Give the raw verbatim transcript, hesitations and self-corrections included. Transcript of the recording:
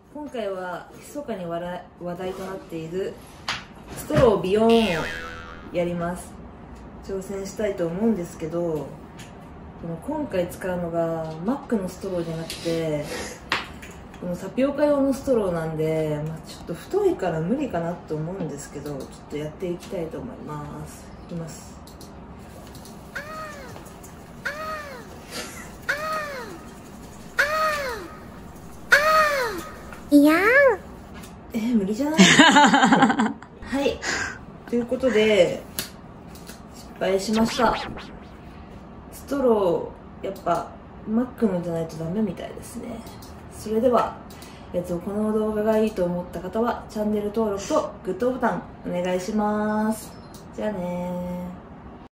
今回は密かに話題話題となっているストロービヨーンをやります。挑戦したいと思うんですけど、この今回使うのがマックのストローじゃなくてこのタピオカ用のストローなんで、まあ、ちょっと太いから無理かなと思うんですけど、ちょっとやっていきたいと思います。いきます。 いやーえー、無理じゃないはい、ということで失敗しました。ストローやっぱマックのじゃないとダメみたいですね。それでは、えっと、この動画がいいと思った方はチャンネル登録とグッドボタンお願いします。じゃあねー。